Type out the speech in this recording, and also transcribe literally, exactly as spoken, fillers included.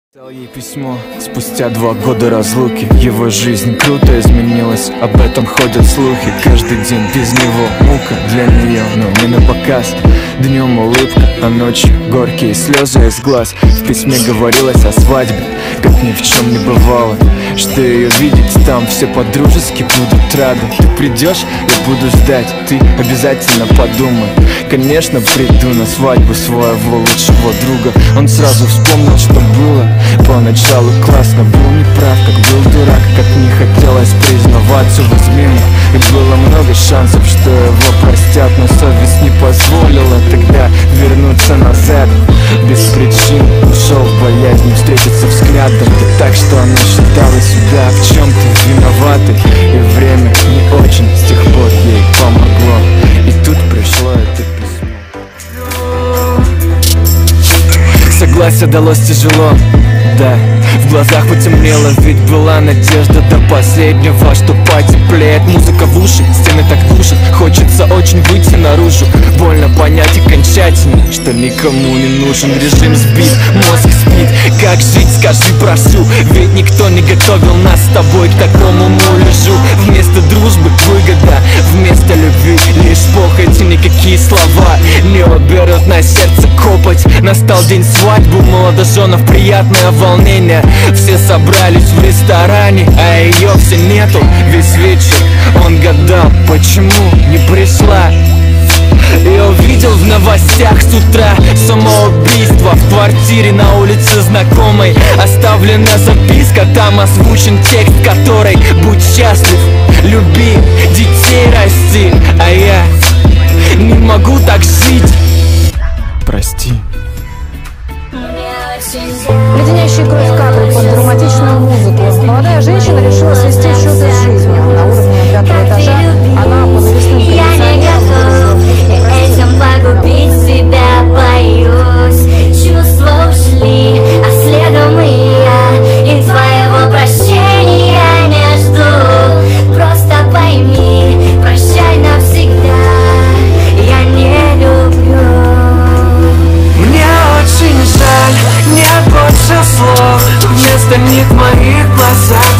Писал ей письмо спустя два года разлуки. Его жизнь круто изменилась, об этом ходят слухи. Каждый день без него мука для нее, но не на показ. Днем улыбка, а ночью горькие слезы из глаз. В письме говорилось о свадьбе, как ни в чем не бывало, что ее видеть там все по-дружески будут рады. Ты придешь, я буду ждать, ты обязательно подумай. Конечно, приду на свадьбу своего лучшего друга. Он сразу вспомнил, что было. Поначалу классно, был неправ, как был дурак, как не хотелось признаваться в изменах. И было много шансов, что его простят, но совесть не позволила тогда вернуться назад. Без причин ушел в боязни встретиться взглядом. Да так, что она считала себя в чем-то виноватой. И время не очень с тех пор ей помогло. И тут пришло это письмо. Согласие далось тяжело, да. В глазах потемнело, ведь была надежда до последнего, что потеплеет. Музыка в уши, стены так душат, хочется очень выйти наружу. Больно понять окончательно, что никому не нужен. Режим сбит, мозг спит, как жить, скажи, прошу. Ведь никто не готовил нас с тобой к такому муляжу. Вместо дружбы выгода, вместо любви лишь похоть. И никакие слова не уберут на сердце копоть. Настал день свадьбы, молодоженов приятное волнение. Все собрались в ресторане, а ее все нету. Весь вечер он гадал, почему не пришла. Я увидел в новостях с утра самоубийство в квартире на улице знакомой. Оставлена записка, там озвучен текст, который: будь счастлив, люби, детей расти. А я не могу так жить. Прости. Леденящие кровь кадры под драматичную музыку. Молодая женщина решила свести счеты с жизнью. На уровне пятого этажа она по навесным кондиционерам этим погубить себя боюсь. Чувства ушли, а следом и я. И твоего прощения не жду. Просто пойми, прощай навсегда. Я не люблю. Мне очень жаль, нет больше слов. Вместо них в моих глазах